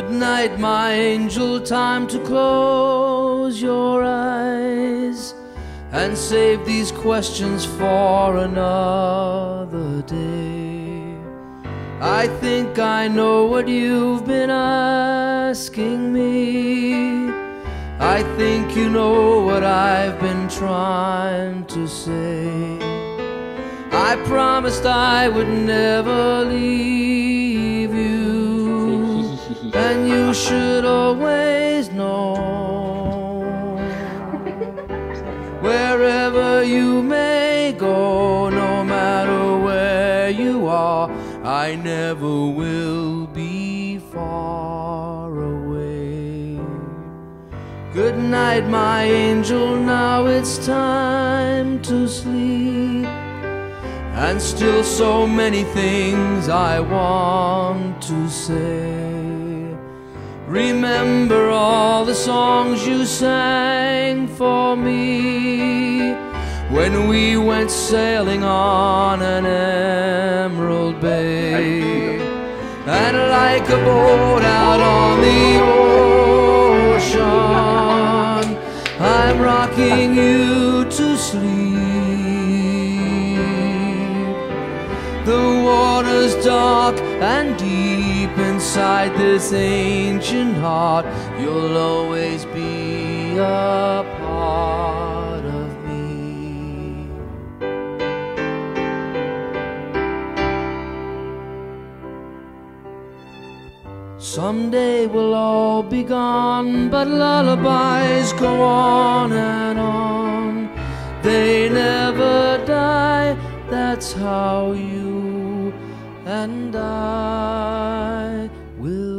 Good night, my angel, time to close your eyes and save these questions for another day. I think I know what you've been asking me. I think you know what I've been trying to say. I promised I would never leave you, and you should always know, wherever you may go, no matter where you are, I never will be far away. Good night, my angel, now it's time to sleep. And still so many things I want to say. Remember all the songs you sang for me when we went sailing on an emerald bay. And like a boat out on the ocean, I'm rocking you to sleep. The water's dark and deep inside this ancient heart. You'll always be a part of me. Someday we'll all be gone, but lullabies go on and on. They never die, that's how you and I will